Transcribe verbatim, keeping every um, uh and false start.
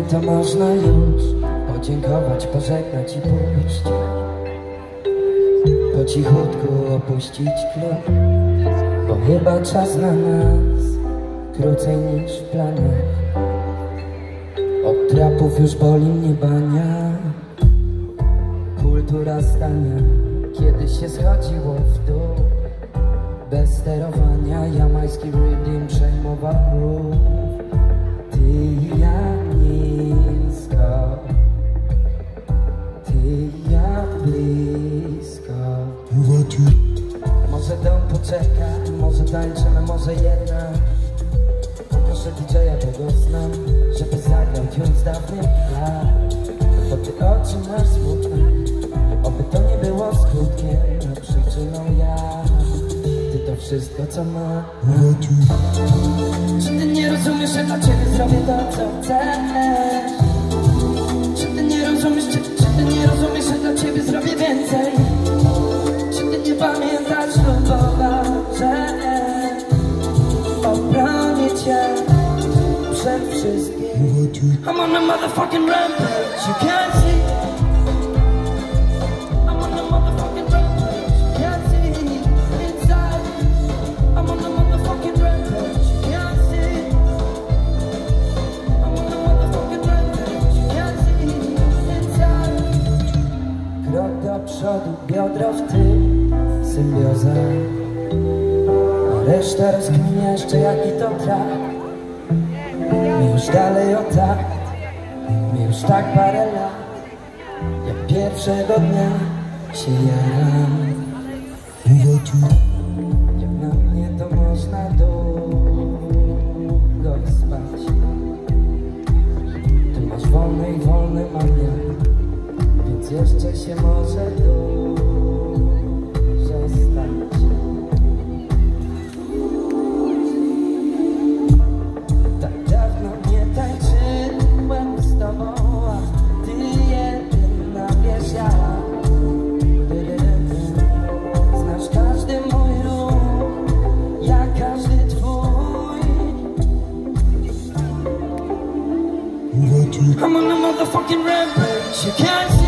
mnie to można już podziękować, pożegnać i pójść. Po cichutku opuścić klub, bo chyba czas na nas krócej niż w planach. Od trapów już boli mnie bania, kultura stania, kiedy się schodziło w dół. Bez sterowania jamański rhythm przejmował ruch. Ty i ja nisko, ty i ja blisko. Może dom poczeka, może tańczymy, może jednak poproszę D J-a, bo go znam, żeby zagrał tune z dawnych lat. Bo ty oczy masz smutne, oby to nie było skutkiem, a przyczyną ja. Ty to wszystko, co ma. Czy ty nie rozumiesz, że dla ciebie zrobię to, co chcesz? Czy ty nie rozumiesz, czy, czy ty nie rozumiesz, że dla ciebie zrobię więcej? Czy ty nie pamiętasz słowa, że obronię cię przed wszystkim? I'm on a motherfucking rampage, you can't see. I'm on a motherfucking rampage, you can't see inside. I'm on a motherfucking rampage, you can't see. I'm on a motherfucking rampage, you can't see inside. Krok do przodu, biodro w tył, symbioza. A reszta rozkminia jeszcze jaki to trak. My już dalej o tak, my już tak parę lat, jak pierwszego dnia się jaram. Jak na mnie to można długo spać. Ty masz wolny i wolny mam ja, więc jeszcze się może dużo stać. I'm on a motherfucking rampage, you can't